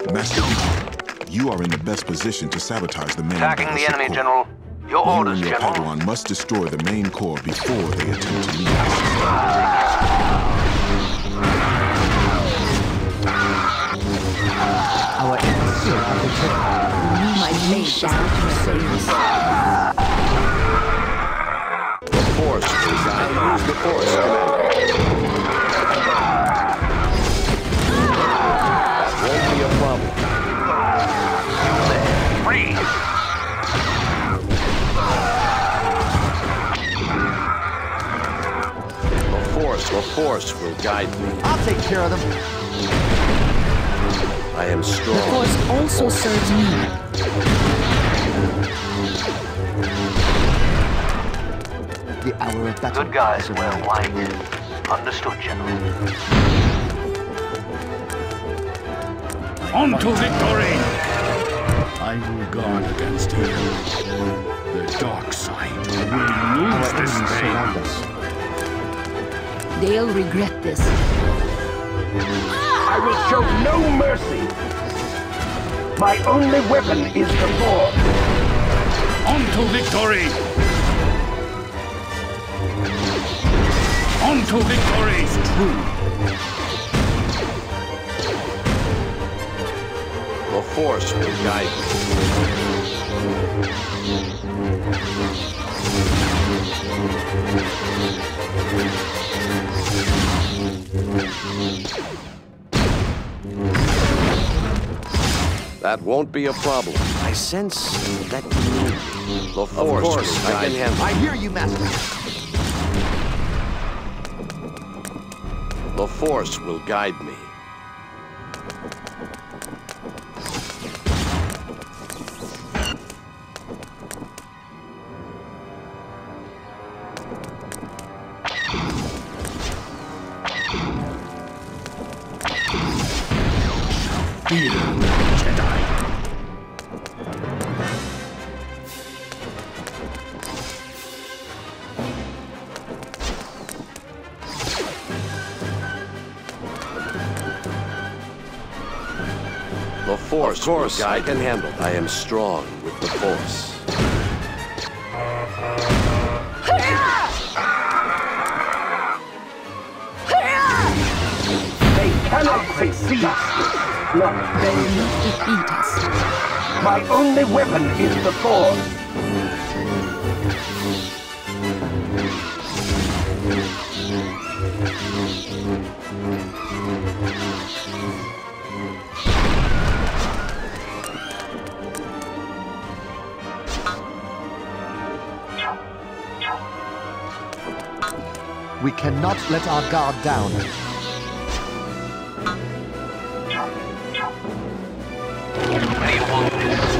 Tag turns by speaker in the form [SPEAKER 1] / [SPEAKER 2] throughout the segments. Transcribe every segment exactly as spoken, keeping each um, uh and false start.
[SPEAKER 1] Master Leader, you are in the best position to sabotage the main
[SPEAKER 2] Attacking the
[SPEAKER 1] Battleship
[SPEAKER 2] enemy,
[SPEAKER 1] Core.
[SPEAKER 2] General. Your
[SPEAKER 1] You
[SPEAKER 2] orders,
[SPEAKER 1] and your
[SPEAKER 2] General.
[SPEAKER 1] Padawan must destroy the main core before they attempt to leave us.
[SPEAKER 3] Our enemies are protected. My blade down to service.
[SPEAKER 4] The Force will guide. Use the Force, Commander. That won't be a problem.
[SPEAKER 2] Free.
[SPEAKER 4] The Force, the Force will guide me.
[SPEAKER 3] I'll take care of them.
[SPEAKER 4] I am strong.
[SPEAKER 5] The Force also serves me.
[SPEAKER 3] The hour of battle.
[SPEAKER 2] Good guys,
[SPEAKER 3] is
[SPEAKER 2] wear
[SPEAKER 3] arrived.
[SPEAKER 2] white. Understood, General.
[SPEAKER 6] On to victory! I will guard against evil. The dark side will
[SPEAKER 3] Our
[SPEAKER 6] lose this
[SPEAKER 3] enemies
[SPEAKER 6] day.
[SPEAKER 3] surround us.
[SPEAKER 5] They'll regret this.
[SPEAKER 7] I will show no mercy. My only weapon is the Force.
[SPEAKER 6] On to victory! On to victory!
[SPEAKER 3] True.
[SPEAKER 4] The Force will guide me. That won't be a problem. I sense that you need me. The Force, will guide me.
[SPEAKER 3] I hear you, Master.
[SPEAKER 4] The Force will guide me.
[SPEAKER 6] Fear, Jedi.
[SPEAKER 4] The Force, of course, will guide I can handle. I am strong with the Force.
[SPEAKER 7] They cannot succeed. Not they.
[SPEAKER 5] Defeat us.
[SPEAKER 7] My only weapon is the Force.
[SPEAKER 3] We cannot let our guard down.
[SPEAKER 2] What do you want?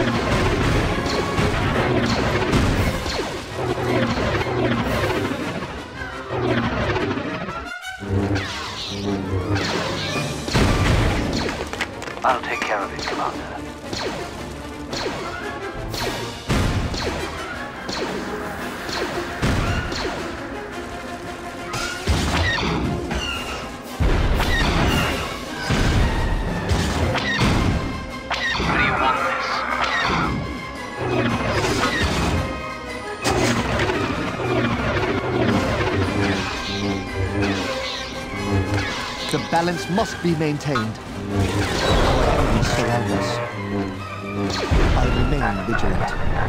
[SPEAKER 2] I'll take care of it, Commander. What do you want this?
[SPEAKER 3] The balance must be maintained. Our enemies surround us. I'll remain vigilant.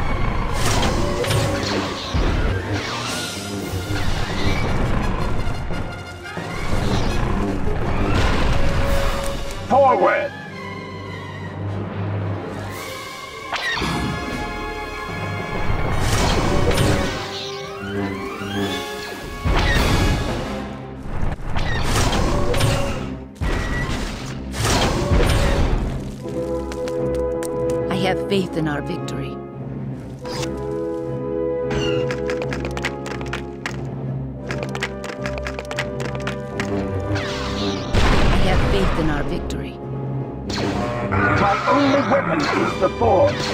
[SPEAKER 7] Forward!
[SPEAKER 5] I have faith in our victory. I have faith in our victory.
[SPEAKER 7] My only weapon is the Force.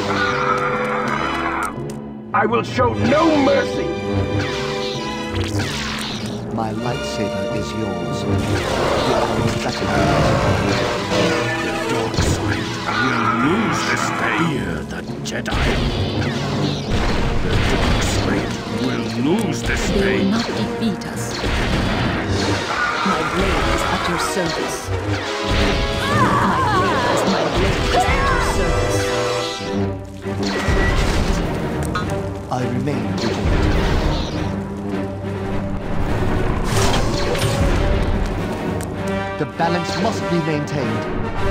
[SPEAKER 7] I will show no mercy.
[SPEAKER 8] My lightsaber is yours. You are respected.
[SPEAKER 6] The dark side will lose this day. Fear the Jedi. The dark side will lose this
[SPEAKER 5] They
[SPEAKER 6] day.
[SPEAKER 5] will not defeat us. My blade is at your service. My blade is my blade is at your service.
[SPEAKER 8] I remain vigilant. The balance must be maintained.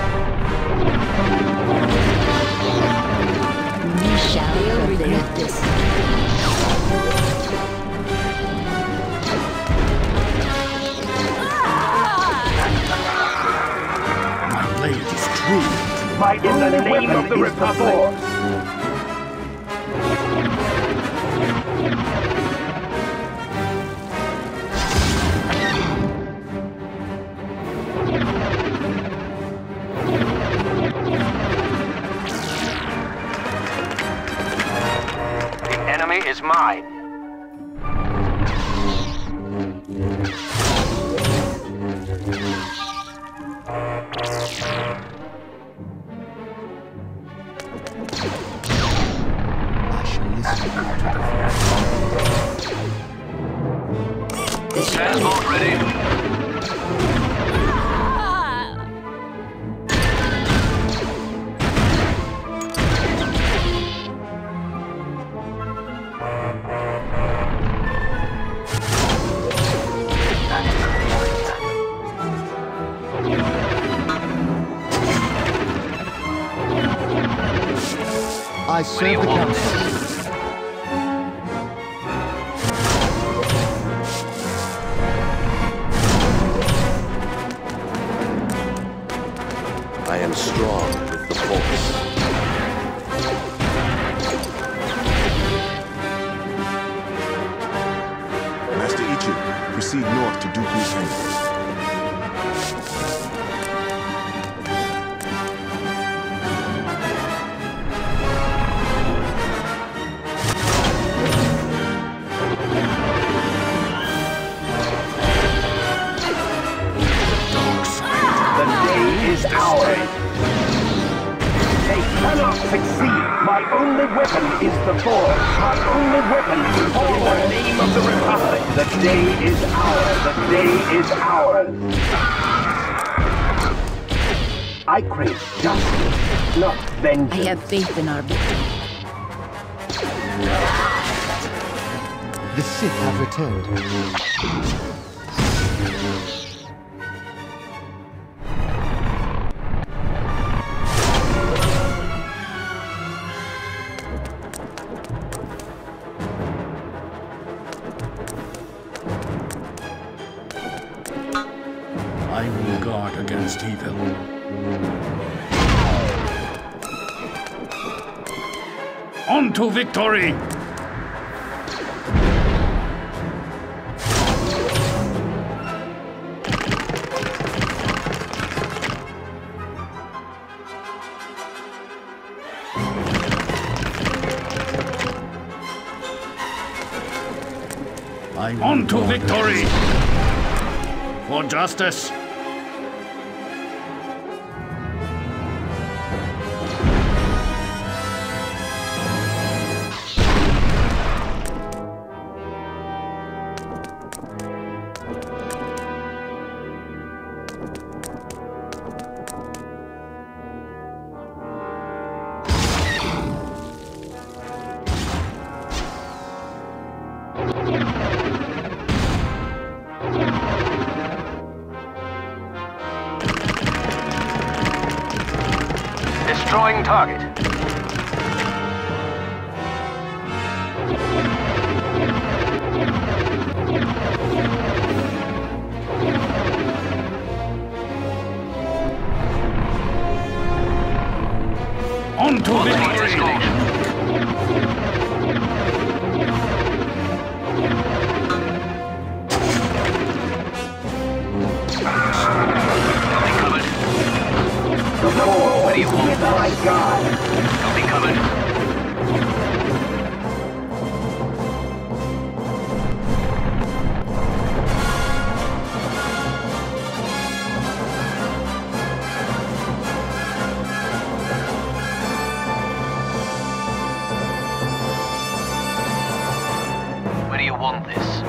[SPEAKER 5] We shall regret this.
[SPEAKER 6] My blade is true.
[SPEAKER 7] My in the name of the Republic.
[SPEAKER 2] Is mine.
[SPEAKER 8] I shall listen to the
[SPEAKER 2] Transport ready.
[SPEAKER 8] I serve the council.
[SPEAKER 4] I am strong with the Force.
[SPEAKER 1] Master Ichi, proceed north to Dooku's hands.
[SPEAKER 7] Is ours. They cannot succeed. My only weapon is the Force. My only weapon is in the name of the Republic. The day is ours. The day is ours. I crave justice, not vengeance.
[SPEAKER 5] I have faith in our victory.
[SPEAKER 8] The Sith have returned.
[SPEAKER 6] I will guard against evil. On to victory! On to victory! For justice!
[SPEAKER 2] Destroying target.
[SPEAKER 6] On to victory!
[SPEAKER 7] The Force with my God.
[SPEAKER 2] you want this.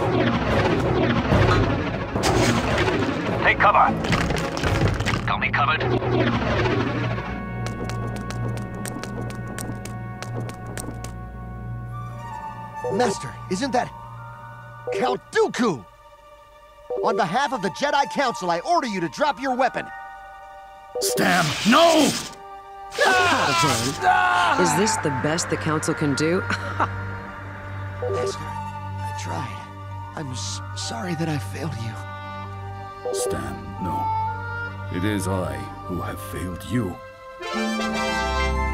[SPEAKER 2] Take cover. Got me covered.
[SPEAKER 9] Master, isn't that Count Dooku? On behalf of the Jedi Council, I order you to drop your weapon.
[SPEAKER 6] Stam, no!
[SPEAKER 5] Paladin, is this the best the Council can do?
[SPEAKER 9] Master, I tried. I'm s sorry that I failed you.
[SPEAKER 6] Stam, no. It is I who have failed you.